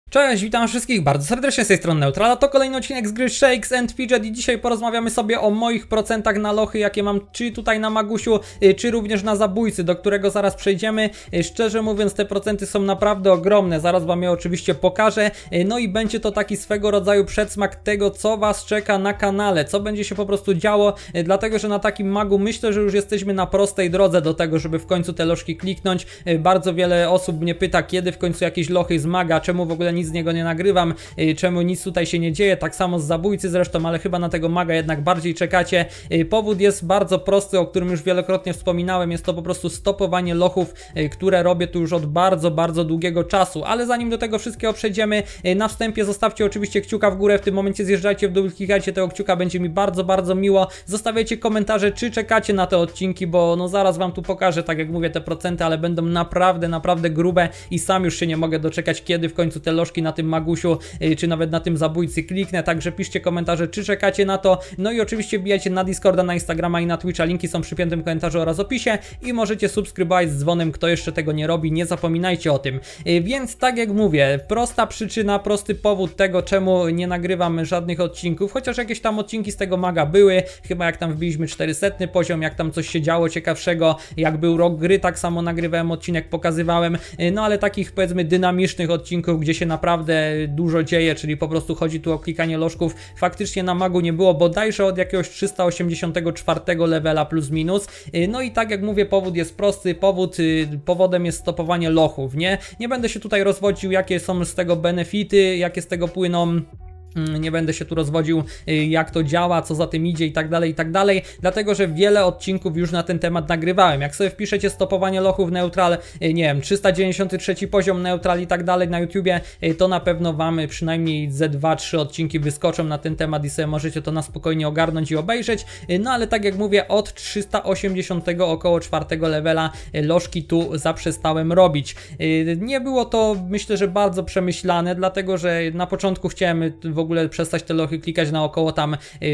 Cześć, witam wszystkich bardzo serdecznie z tej strony Neutral, to kolejny odcinek z gry Shakes and Fidget i dzisiaj porozmawiamy sobie o moich procentach na lochy, jakie mam czy tutaj na Magusiu, czy również na Zabójcy, do którego zaraz przejdziemy. Szczerze mówiąc, te procenty są naprawdę ogromne, zaraz wam je oczywiście pokażę, no i będzie to taki swego rodzaju przedsmak tego, co was czeka na kanale, co będzie się po prostu działo, dlatego że na takim Magu myślę, że już jesteśmy na prostej drodze do tego, żeby w końcu te lożki kliknąć. Bardzo wiele osób mnie pyta, kiedy w końcu jakieś lochy z Maga, czemu w ogóle nic z niego nie nagrywam, czemu nic tutaj się nie dzieje, tak samo z Zabójcy zresztą, ale chyba na tego Maga jednak bardziej czekacie. Powód jest bardzo prosty, o którym już wielokrotnie wspominałem, jest to po prostu stopowanie lochów, które robię tu już od bardzo długiego czasu, ale zanim do tego wszystkiego przejdziemy, na wstępie zostawcie oczywiście kciuka w górę, w tym momencie zjeżdżajcie w dół, klikajcie tego kciuka, będzie mi bardzo miło, zostawiajcie komentarze, czy czekacie na te odcinki, bo no zaraz wam tu pokażę, tak jak mówię, te procenty, ale będą naprawdę grube i sam już się nie mogę doczekać, kiedy w końcu te lożki na tym Magusiu, czy nawet na tym Zabójcy kliknę, także piszcie komentarze, czy czekacie na to, no i oczywiście wbijajcie na Discorda, na Instagrama i na Twitcha, linki są przy piętym komentarzu oraz opisie i możecie subskrybować z dzwonem, kto jeszcze tego nie robi, nie zapominajcie o tym. Więc tak jak mówię, prosta przyczyna, prosty powód tego, czemu nie nagrywam żadnych odcinków, chociaż jakieś tam odcinki z tego Maga były, chyba jak tam wbiliśmy 400 poziom, jak tam coś się działo ciekawszego, jak był rok gry, tak samo nagrywałem odcinek, pokazywałem, no ale takich powiedzmy dynamicznych odcinków, gdzie się naprawdę dużo dzieje, czyli po prostu chodzi tu o klikanie lożków, faktycznie na Magu nie było, bodajże od jakiegoś 384 levela plus minus. No i tak jak mówię, powód jest prosty, powodem jest stopowanie lochów, nie będę się tutaj rozwodził, jakie są z tego benefity, jakie z tego płyną. Nie będę się tu rozwodził, jak to działa, co za tym idzie i tak dalej, dlatego że wiele odcinków już na ten temat nagrywałem. Jak sobie wpiszecie stopowanie lochów Neutral, nie wiem, 393 poziom Neutral i tak dalej na YouTubie, to na pewno wam przynajmniej ze 2-3 odcinki wyskoczą na ten temat i sobie możecie to na spokojnie ogarnąć i obejrzeć. No ale tak jak mówię, od 380 około 4 levela lożki tu zaprzestałem robić. Nie było to, myślę, że bardzo przemyślane, dlatego że na początku chciałem w ogóle przestać te lochy klikać na około tam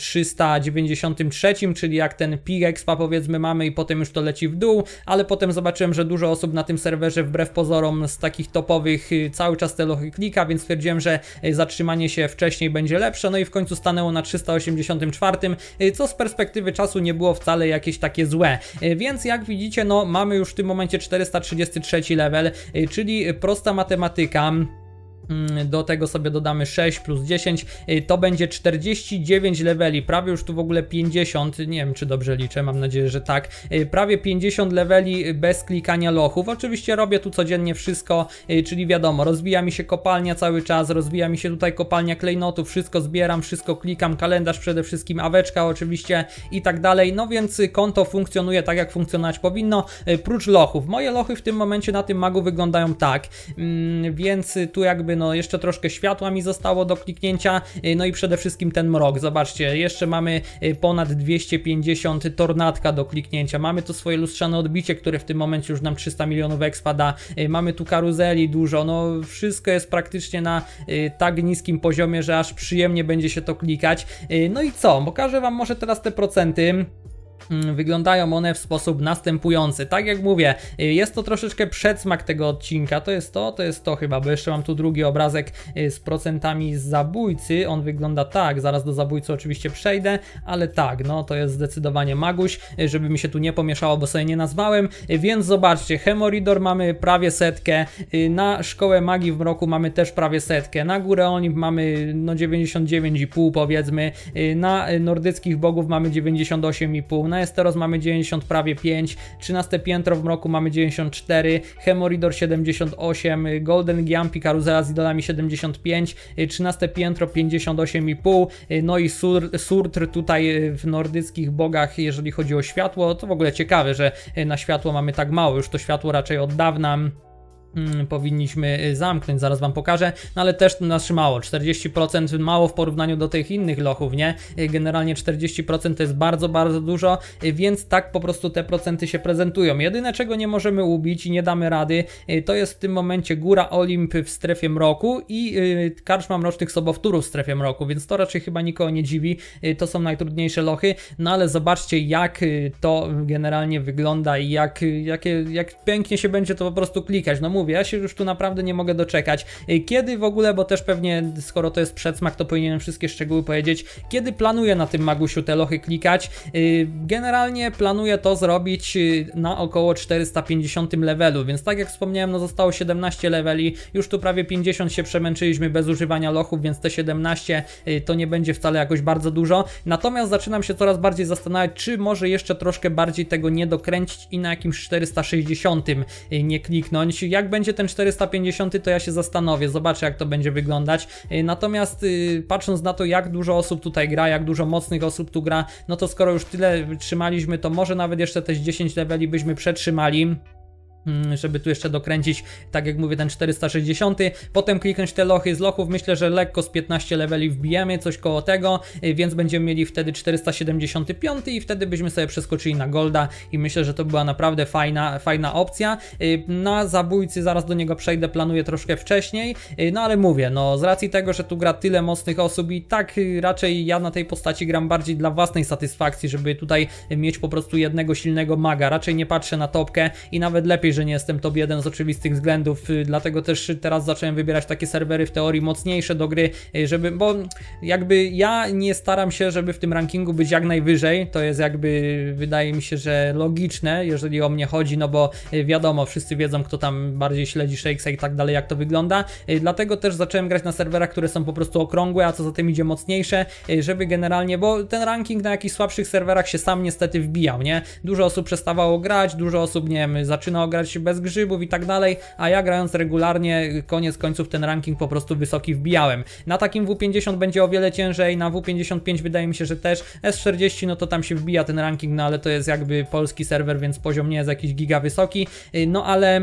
393, czyli jak ten pig expa powiedzmy mamy i potem już to leci w dół, ale potem zobaczyłem, że dużo osób na tym serwerze wbrew pozorom z takich topowych cały czas te lochy klika, więc stwierdziłem, że zatrzymanie się wcześniej będzie lepsze, no i w końcu stanęło na 384, co z perspektywy czasu nie było wcale jakieś takie złe, więc jak widzicie, no mamy już w tym momencie 433 level, czyli prosta matematyka. Do tego sobie dodamy 6 plus 10, to będzie 49 leveli, prawie już tu w ogóle 50, nie wiem czy dobrze liczę, mam nadzieję, że tak, prawie 50 leveli bez klikania lochów. Oczywiście robię tu codziennie wszystko, czyli wiadomo, rozwija mi się kopalnia cały czas, rozwija mi się tutaj kopalnia klejnotów, wszystko zbieram, wszystko klikam, kalendarz przede wszystkim, aweczka oczywiście i tak dalej, no więc konto funkcjonuje tak jak funkcjonować powinno, prócz lochów. Moje lochy w tym momencie na tym Magu wyglądają tak, więc tu jakby no jeszcze troszkę światła mi zostało do kliknięcia, no i przede wszystkim ten mrok, zobaczcie, jeszcze mamy ponad 250 tornadka do kliknięcia, mamy tu swoje lustrzane odbicie, które w tym momencie już nam 300 milionów expa da, mamy tu karuzeli dużo, no wszystko jest praktycznie na tak niskim poziomie, że aż przyjemnie będzie się to klikać. No i co, pokażę wam może teraz te procenty. Wyglądają one w sposób następujący. Tak jak mówię, jest to troszeczkę przedsmak tego odcinka, to jest to chyba, bo jeszcze mam tu drugi obrazek z procentami z Zabójcy, on wygląda tak, zaraz do Zabójcy oczywiście przejdę, ale tak, no to jest zdecydowanie Maguś, żeby mi się tu nie pomieszało, bo sobie nie nazwałem, więc zobaczcie, Hemoridor mamy prawie 100, na Szkołę Magii w Mroku mamy też prawie 100, na Górę Olimp mamy no 99,5 powiedzmy, na Nordyckich Bogów mamy 98,5, na Esteros mamy 90 prawie 5, 13 piętro w Mroku mamy 94, Hemoridor 78, Golden Giampi Karuzela z idolami 75, 13 piętro 58,5, no i Surtr tutaj w Nordyckich Bogach, jeżeli chodzi o światło, to w ogóle ciekawe, że na światło mamy tak mało, już to światło raczej od dawna powinniśmy zamknąć, zaraz wam pokażę, no ale też nas mało, 40% mało w porównaniu do tych innych lochów, nie? Generalnie 40% to jest bardzo dużo, więc tak po prostu te procenty się prezentują. Jedyne czego nie możemy ubić i nie damy rady, to jest w tym momencie Góra Olimp w strefie mroku i Karczma Mrocznych Sobowtórów w strefie mroku, więc to raczej chyba nikogo nie dziwi, to są najtrudniejsze lochy, no ale zobaczcie jak to generalnie wygląda i jak pięknie się będzie to po prostu klikać, no mówię, mówię, ja się już tu naprawdę nie mogę doczekać. Kiedy w ogóle, bo też pewnie, skoro to jest przedsmak, to powinienem wszystkie szczegóły powiedzieć, kiedy planuję na tym Magusiu te lochy klikać. Generalnie planuję to zrobić na około 450 levelu, więc tak jak wspomniałem, no zostało 17 leveli, już tu prawie 50 się przemęczyliśmy bez używania lochów, więc te 17 to nie będzie wcale jakoś bardzo dużo. Natomiast zaczynam się coraz bardziej zastanawiać, czy może jeszcze troszkę bardziej tego nie dokręcić i na jakimś 460 nie kliknąć. Jak będzie ten 450, to ja się zastanowię, zobaczę jak to będzie wyglądać. Natomiast patrząc na to, jak dużo osób tutaj gra, jak dużo mocnych osób tu gra, no to skoro już tyle wytrzymaliśmy, to może nawet jeszcze te 10 leveli byśmy przetrzymali, żeby tu jeszcze dokręcić, tak jak mówię, ten 460, potem kliknąć te lochy. Z lochów myślę, że lekko z 15 leveli wbijemy, coś koło tego, więc będziemy mieli wtedy 475 i wtedy byśmy sobie przeskoczyli na golda i myślę, że to była naprawdę fajna opcja. Na zabójcy zaraz do niego przejdę, planuję troszkę wcześniej, no ale mówię, no z racji tego, że tu gra tyle mocnych osób i tak raczej ja na tej postaci gram bardziej dla własnej satysfakcji, żeby tutaj mieć po prostu jednego silnego maga, raczej nie patrzę na topkę i nawet lepiej, że nie jestem top 1 z oczywistych względów, dlatego też teraz zacząłem wybierać takie serwery w teorii mocniejsze do gry, żeby, bo jakby ja nie staram się, żeby w tym rankingu być jak najwyżej, to jest jakby, wydaje mi się, że logiczne, jeżeli o mnie chodzi, no bo wiadomo, wszyscy wiedzą, kto tam bardziej śledzi Shakesa i tak dalej, jak to wygląda, dlatego też zacząłem grać na serwerach, które są po prostu okrągłe, a co za tym idzie mocniejsze, żeby generalnie, bo ten ranking na jakichś słabszych serwerach się sam niestety wbijał, nie? Dużo osób przestawało grać, dużo osób, nie wiem, zaczynało grać bez grzybów i tak dalej, a ja grając regularnie, koniec końców ten ranking po prostu wysoki wbijałem. Na takim W50 będzie o wiele ciężej, na W55 wydaje mi się, że też, S40 no to tam się wbija ten ranking, no ale to jest jakby polski serwer, więc poziom nie jest jakiś giga wysoki, no ale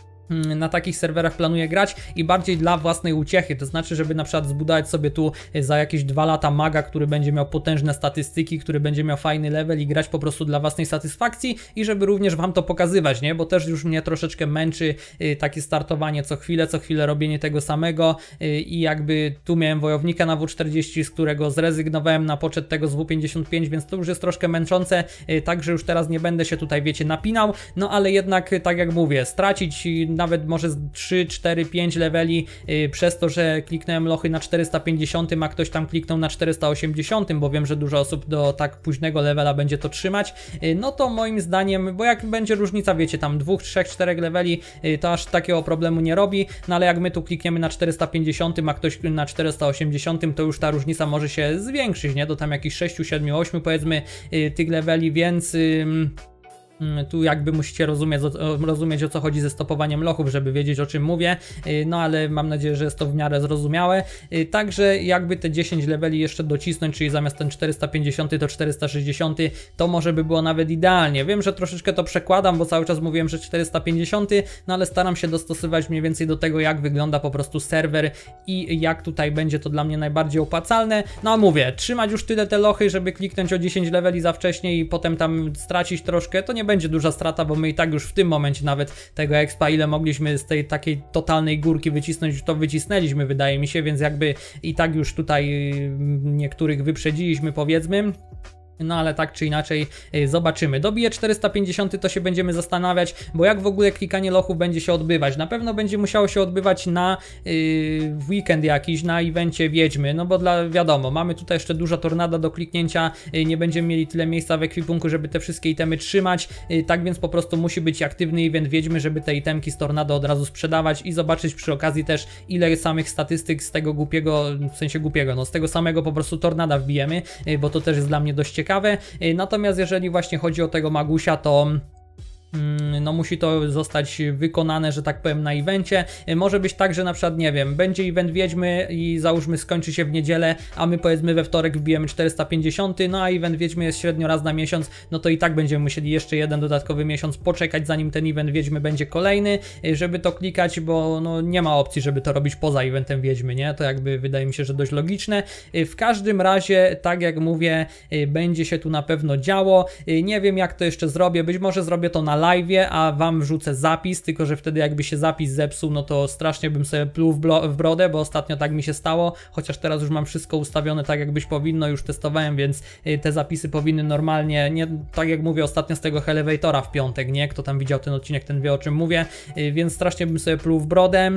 na takich serwerach planuję grać i bardziej dla własnej uciechy, to znaczy, żeby na przykład zbudować sobie tu za jakieś 2 lata maga, który będzie miał potężne statystyki, który będzie miał fajny level i grać po prostu dla własnej satysfakcji i żeby również wam to pokazywać, nie? Bo też już mnie troszeczkę męczy takie startowanie co chwilę robienie tego samego i jakby tu miałem wojownika na W40, z którego zrezygnowałem na poczet tego z W55, więc to już jest troszkę męczące, także już teraz nie będę się tutaj, wiecie, napinał, no ale jednak, tak jak mówię, stracić nawet może 3, 4, 5 leveli przez to, że kliknąłem lochy na 450, a ktoś tam kliknął na 480, bo wiem, że dużo osób do tak późnego levela będzie to trzymać, no to moim zdaniem, bo jak będzie różnica, wiecie, tam 2, 3, 4 leveli, to aż takiego problemu nie robi, no ale jak my tu klikniemy na 450, a ktoś na 480, to już ta różnica może się zwiększyć, nie? Do tam jakichś 6, 7, 8 powiedzmy tych leveli, więc tu jakby musicie rozumieć o co chodzi ze stopowaniem lochów, żeby wiedzieć o czym mówię, no ale mam nadzieję, że jest to w miarę zrozumiałe. Także jakby te 10 leveli jeszcze docisnąć, czyli zamiast ten 450 to 460, to może by było nawet idealnie. Wiem, że troszeczkę to przekładam, bo cały czas mówiłem, że 450, no ale staram się dostosować mniej więcej do tego, jak wygląda po prostu serwer i jak tutaj będzie to dla mnie najbardziej opłacalne. No a mówię, trzymać już tyle te lochy, żeby kliknąć o 10 leveli za wcześnie i potem tam stracić troszkę, to nie będzie duża strata, bo my i tak już w tym momencie nawet tego expa, ile mogliśmy z tej takiej totalnej górki wycisnąć, to wycisnęliśmy, wydaje mi się, więc jakby i tak już tutaj niektórych wyprzedziliśmy, powiedzmy. No ale tak czy inaczej zobaczymy. Dobiję 450, to się będziemy zastanawiać, bo jak w ogóle klikanie lochów będzie się odbywać. Na pewno będzie musiało się odbywać na w weekend jakiś, na evencie Wiedźmy, no bo wiadomo, mamy tutaj jeszcze dużo tornada do kliknięcia, nie będziemy mieli tyle miejsca w ekwipunku, żeby te wszystkie itemy trzymać, tak więc po prostu musi być aktywny event Wiedźmy, żeby te itemki z tornado od razu sprzedawać i zobaczyć przy okazji też, ile samych statystyk z tego głupiego, w sensie głupiego, no z tego samego po prostu tornada wbijemy, bo to też jest dla mnie dość ciekawe. Natomiast jeżeli właśnie chodzi o tego Magusia, to no musi to zostać wykonane, że tak powiem, na evencie. Może być tak, że na przykład, nie wiem, będzie event Wiedźmy i załóżmy skończy się w niedzielę, a my powiedzmy we wtorek wbijemy 450, no a event Wiedźmy jest średnio raz na miesiąc, no to i tak będziemy musieli jeszcze jeden dodatkowy miesiąc poczekać, zanim ten event Wiedźmy będzie kolejny, żeby to klikać, bo no nie ma opcji, żeby to robić poza eventem Wiedźmy, nie? To jakby wydaje mi się, że dość logiczne. W każdym razie, tak jak mówię, będzie się tu na pewno działo. Nie wiem, jak to jeszcze zrobię, być może zrobię to na live'ie, a wam wrzucę zapis, tylko że wtedy jakby się zapis zepsuł, no to strasznie bym sobie pluł w brodę, bo ostatnio tak mi się stało, chociaż teraz już mam wszystko ustawione tak jakbyś powinno, już testowałem, więc te zapisy powinny normalnie, nie tak jak mówię ostatnio z tego Elevatora w piątek, nie? Kto tam widział ten odcinek, ten wie o czym mówię, więc strasznie bym sobie pluł w brodę.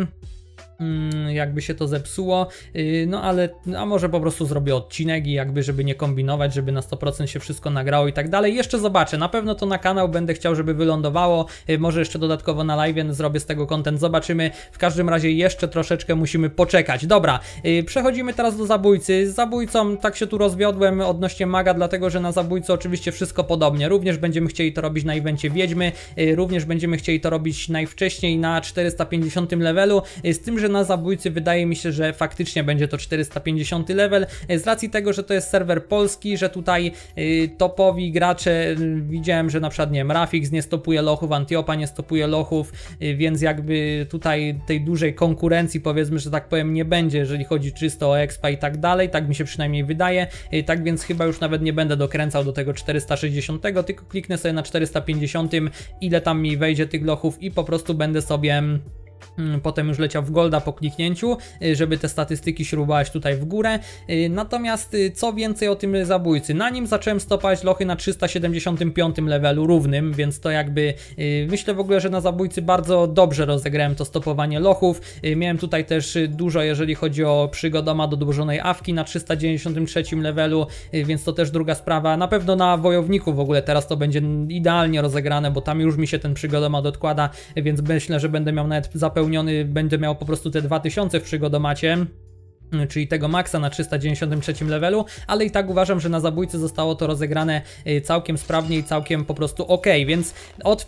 Jakby się to zepsuło, no ale a może po prostu zrobię odcinek i jakby żeby nie kombinować, żeby na 100% się wszystko nagrało i tak dalej. Jeszcze zobaczę, na pewno to na kanał będę chciał, żeby wylądowało, może jeszcze dodatkowo na live zrobię z tego content, zobaczymy. W każdym razie jeszcze troszeczkę musimy poczekać. Dobra, przechodzimy teraz do zabójcy. Z zabójcą tak się tu rozwiodłem odnośnie maga, dlatego że na zabójcy oczywiście wszystko podobnie. Również będziemy chcieli to robić na evencie Wiedźmy, również będziemy chcieli to robić najwcześniej na 450 levelu, z tym, że na zabójcy wydaje mi się, że faktycznie będzie to 450 level, z racji tego, że to jest serwer polski, że tutaj topowi gracze, widziałem, że na przykład nie wiem, Rafix nie stopuje lochów, Antiopa nie stopuje lochów, więc jakby tutaj tej dużej konkurencji, powiedzmy, że tak powiem, nie będzie, jeżeli chodzi czysto o expa i tak dalej, tak mi się przynajmniej wydaje, tak więc chyba już nawet nie będę dokręcał do tego 460, tylko kliknę sobie na 450, ile tam mi wejdzie tych lochów i po prostu będę sobie potem już leciał w golda po kliknięciu, żeby te statystyki śrubować tutaj w górę. Natomiast co więcej o tym zabójcy, na nim zacząłem stopać lochy na 375 levelu równym, więc to jakby myślę w ogóle, że na zabójcy bardzo dobrze rozegrałem to stopowanie lochów. Miałem tutaj też dużo, jeżeli chodzi o przygodoma do dłużonej awki na 393 levelu, więc to też druga sprawa. Na pewno na wojowniku w ogóle teraz to będzie idealnie rozegrane, bo tam już mi się ten przygodoma odkłada, więc myślę, że będę miał nawet zapełniony, będę miał po prostu te 2000 w przygodomacie, czyli tego maksa na 393 levelu, ale i tak uważam, że na zabójcy zostało to rozegrane całkiem sprawnie i całkiem po prostu ok, więc od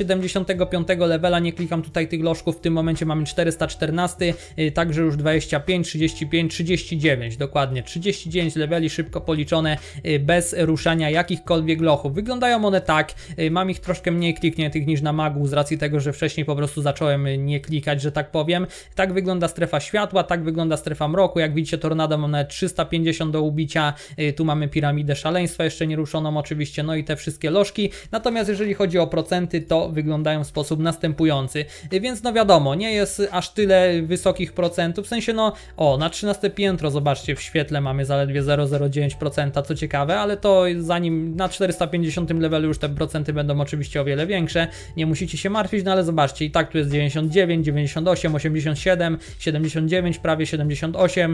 375 levela nie klikam tutaj tych lożków, w tym momencie mamy 414, także już 25, 35, 39, dokładnie 39 leveli szybko policzone, bez ruszania jakichkolwiek lochów. Wyglądają one tak, mam ich troszkę mniej klikniętych niż na magu, z racji tego, że wcześniej po prostu zacząłem nie klikać, że tak powiem. Tak wygląda strefa światła, tak wygląda strefa mroku. Jak widzicie, tornado mam nawet 350 do ubicia, tu mamy piramidę szaleństwa jeszcze nieruszoną oczywiście, no i te wszystkie lożki. Natomiast jeżeli chodzi o procenty, to wyglądają w sposób następujący, więc no wiadomo, nie jest aż tyle wysokich procentów, w sensie no, o, na 13 piętro, zobaczcie, w świetle mamy zaledwie 0,09%, co ciekawe, ale to zanim na 450 levelu już te procenty będą oczywiście o wiele większe, nie musicie się martwić, no ale zobaczcie, i tak tu jest 99, 98, 87, 79, prawie 78,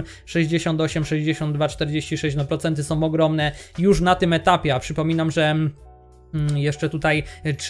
68, 62, 46, no procenty są ogromne już na tym etapie, a przypominam, że jeszcze tutaj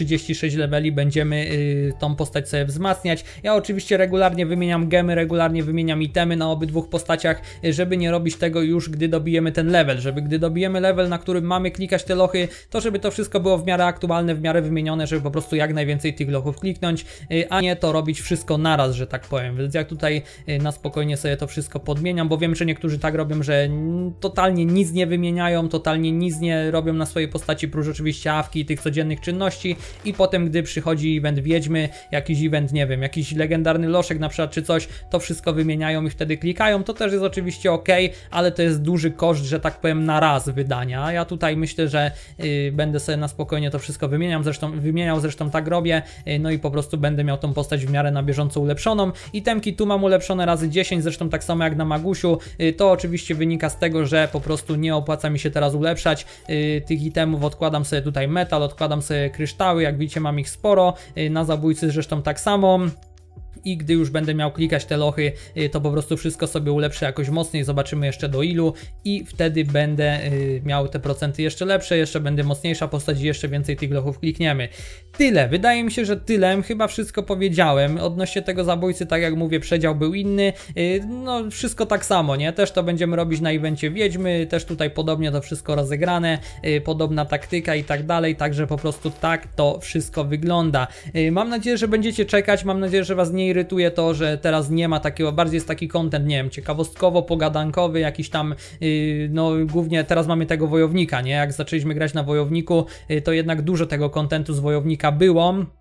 36 leveli będziemy tą postać sobie wzmacniać. Ja oczywiście regularnie wymieniam gemy, regularnie wymieniam itemy na obydwu postaciach, żeby nie robić tego już gdy dobijemy ten level, żeby gdy dobijemy level, na którym mamy klikać te lochy, to żeby to wszystko było w miarę aktualne, w miarę wymienione, żeby po prostu jak najwięcej tych lochów kliknąć, a nie to robić wszystko naraz, że tak powiem. Więc jak tutaj na spokojnie sobie to wszystko podmieniam, bo wiem, że niektórzy tak robią, że totalnie nic nie wymieniają, totalnie nic nie robią na swojej postaci, prócz oczywiście awki i tych codziennych czynności, i potem gdy przychodzi event Wiedźmy, jakiś event, nie wiem, jakiś legendarny loszek na przykład czy coś, to wszystko wymieniają i wtedy klikają. To też jest oczywiście ok, ale to jest duży koszt, że tak powiem, na raz wydania. Ja tutaj myślę, że będę sobie na spokojnie to wszystko wymieniał, zresztą tak robię, no i po prostu będę miał tą postać w miarę na bieżąco ulepszoną. Itemki tu mam ulepszone razy 10, zresztą tak samo jak na Magusiu. To oczywiście wynika z tego, że po prostu nie opłaca mi się teraz ulepszać tych itemów. Odkładam sobie tutaj metal, odkładam sobie kryształy, jak widzicie mam ich sporo, na zabójcy zresztą tak samo. I gdy już będę miał klikać te lochy, to po prostu wszystko sobie ulepszę jakoś mocniej, zobaczymy jeszcze do ilu i wtedy będę miał te procenty jeszcze lepsze, jeszcze będę mocniejsza postać i jeszcze więcej tych lochów klikniemy. Tyle, wydaje mi się, że tyle, chyba wszystko powiedziałem. Odnośnie tego zabójcy, tak jak mówię, przedział był inny, no wszystko tak samo, nie? Też to będziemy robić na evencie Wiedźmy, też tutaj podobnie to wszystko rozegrane, podobna taktyka i tak dalej, także po prostu tak to wszystko wygląda. Mam nadzieję, że będziecie czekać, mam nadzieję, że was nie irytuje to, że teraz nie ma takiego, bardziej jest taki content, nie wiem, ciekawostkowo-pogadankowy, jakiś tam, no głównie teraz mamy tego wojownika, nie? Jak zaczęliśmy grać na wojowniku, to jednak dużo tego contentu z wojownika było.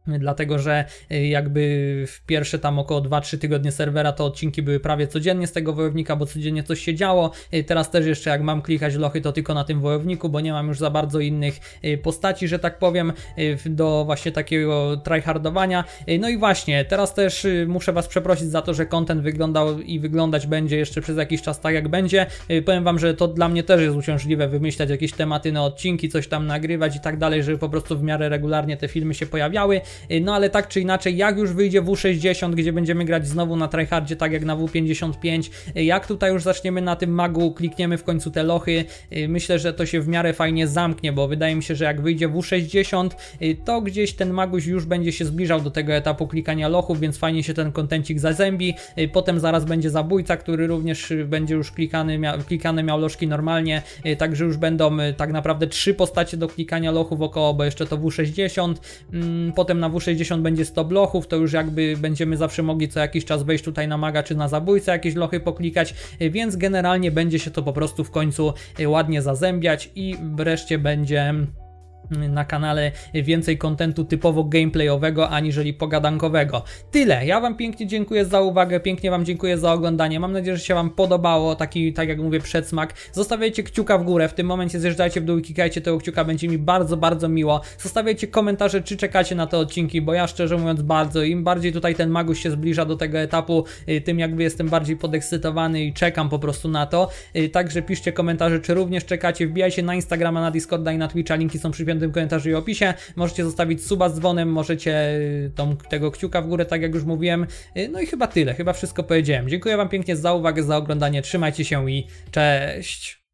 Dlatego, że jakby w pierwsze tam około 2-3 tygodnie serwera to odcinki były prawie codziennie z tego wojownika, bo codziennie coś się działo. Teraz też jeszcze jak mam klikać lochy, to tylko na tym wojowniku, bo nie mam już za bardzo innych postaci, że tak powiem, do właśnie takiego tryhardowania. No i właśnie, teraz też muszę was przeprosić za to, że content wyglądał i wyglądać będzie jeszcze przez jakiś czas tak jak będzie. Powiem wam, że to dla mnie też jest uciążliwe wymyślać jakieś tematy na odcinki, coś tam nagrywać i tak dalej, żeby po prostu w miarę regularnie te filmy się pojawiały. No ale tak czy inaczej, jak już wyjdzie W60, gdzie będziemy grać znowu na tryhardzie, tak jak na W55, jak tutaj już zaczniemy na tym magu, klikniemy w końcu te lochy, myślę, że to się w miarę fajnie zamknie, bo wydaje mi się, że jak wyjdzie W60, to gdzieś ten maguś już będzie się zbliżał do tego etapu klikania lochów, więc fajnie się ten kontencik zazębi. Potem zaraz będzie zabójca, który również będzie już klikany miał lożki normalnie, także już będą tak naprawdę 3 postacie do klikania lochów około, bo jeszcze to W60, potem na W60 będzie 100 lochów, to już jakby będziemy zawsze mogli co jakiś czas wejść tutaj na maga czy na zabójcę, jakieś lochy poklikać, więc generalnie będzie się to po prostu w końcu ładnie zazębiać i wreszcie będzie na kanale więcej kontentu typowo gameplayowego aniżeli pogadankowego. Tyle. Ja wam pięknie dziękuję za uwagę, pięknie wam dziękuję za oglądanie. Mam nadzieję, że się wam podobało, taki, tak jak mówię, przedsmak. Zostawiajcie kciuka w górę, w tym momencie zjeżdżajcie w dół i klikajcie tego kciuka, będzie mi bardzo, bardzo miło. Zostawiajcie komentarze, czy czekacie na te odcinki, bo ja szczerze mówiąc bardzo, im bardziej tutaj ten maguś się zbliża do tego etapu, tym jakby jestem bardziej podekscytowany i czekam po prostu na to. Także piszcie komentarze, czy również czekacie, wbijajcie na Instagrama, na Discorda i na Twitcha, linki są przy komentarzu i opisie. Możecie zostawić suba z dzwonem, możecie tego kciuka w górę, tak jak już mówiłem. No i chyba tyle, chyba wszystko powiedziałem. Dziękuję wam pięknie za uwagę, za oglądanie, trzymajcie się i cześć!